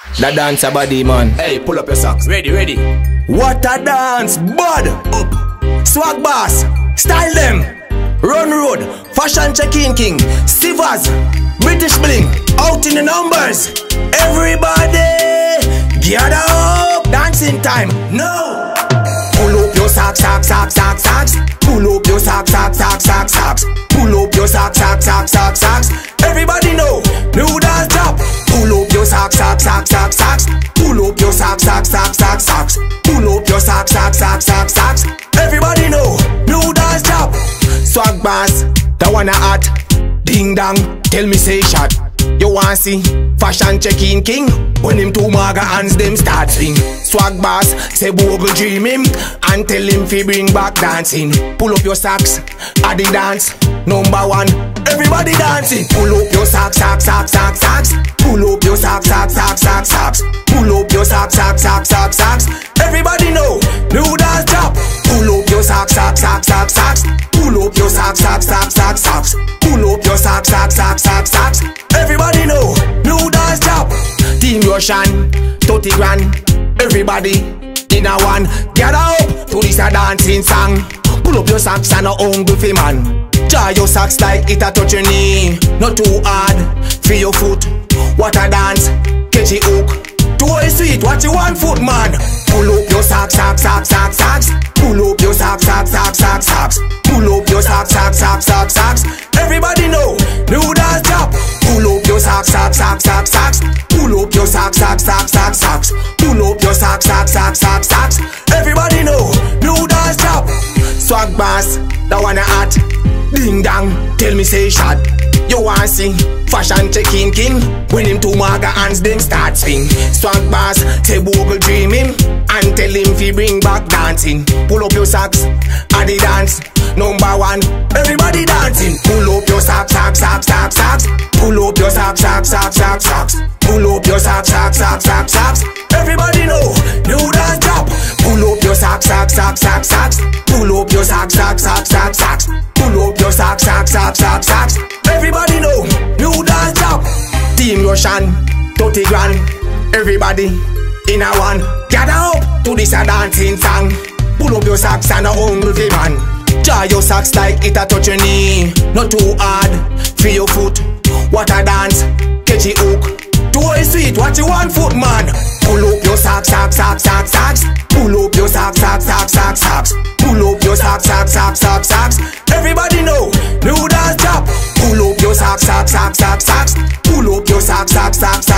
The dance a body man. Hey, pull up your socks. Ready, ready. What a dance, bud. Up. Swag boss, style them. Run road, fashion check-in king. Sivas, British bling, out in the numbers. Everybody, gather up. Dancing time, no. Pull up your socks, socks, socks, socks, socks. Pull up your socks, socks, socks, socks, socks. Pull up your socks, socks, socks, socks, socks. Everybody know, new dance drop. Pull up your socks, socks, socks, socks, socks. Pull up your socks, socks, socks, socks, socks. Pull up your socks, socks, socks, socks, socks. Everybody know, new dance drop. Swag boss, the one a hot. Ding dong, tell me say shot. You want see fashion check-in king? When him two maga hands them start swing. Swag boss, say Bogle dream him and tell him fi bring back dancing. Pull up your socks, at the dance, number one. Everybody dancing. Pull up your socks, socks, socks, socks, socks. Pull up your socks, socks, socks, socks, socks. Pull up your socks, socks, socks, socks, socks. Everybody know, new dance drop. Pull up your socks, socks, socks, socks, socks. Pull up your socks, socks, socks, socks, socks. Pull up your socks, socks, socks, socks, socks. Everybody know, new dance drop. Team Russian, 30 grand. Everybody in a one. Gather up to this a dancing song. Pull up your socks and a hungry fi man. Draw your socks like it a touch your knee. Not too hard, feel your foot. What a dance, catch it hook. Too sweet, what you want foot man. Pull up your socks, socks, socks, socks, socks. Pull up your socks, socks, socks, socks, socks. Pull up your socks, socks, socks, socks, socks. Everybody know, new dance drop. Pull up your socks, socks, socks, socks, socks. Pull up your socks, socks, socks, socks, socks. Pull up your socks, socks, socks, socks, socks. Everybody know, new dance drop. Swag boss, the one a hot. Ding dong, tell me say shot. You want see fashion check-in king? When him two maga hands them start swing. Swag boss, say Bogle dream him and tell him fi bring back dancing. Pull up your socks, at the dance, number one. Everybody dancing. Pull up your socks, socks, socks, socks, socks. Pull up your socks, socks, socks, socks, socks. Pull up your socks, socks, socks, socks, socks. Everybody know, new dance drop. Pull up your socks, socks, socks, socks, socks. Pull up your socks, socks, socks, socks, socks. Pull up your socks, socks, socks, socks, socks. Everybody know, new dance drop. Team Russian, 30 grand. Everybody in a one. Gather up to this a dancing song. Pull up your socks and a hungry man. Draw your socks like it a touch your knee. Not too hard, feel your foot. What a dance, catch it hook. Too sweet, what you want foot man. Pull up your socks, socks, socks, socks, socks. Pull up your socks, socks, socks, socks, socks. Pull up your socks, socks, socks, socks, socks. Everybody know, new dance drop. Pull up your socks, socks, socks, socks, socks. Pull up your socks, socks, socks,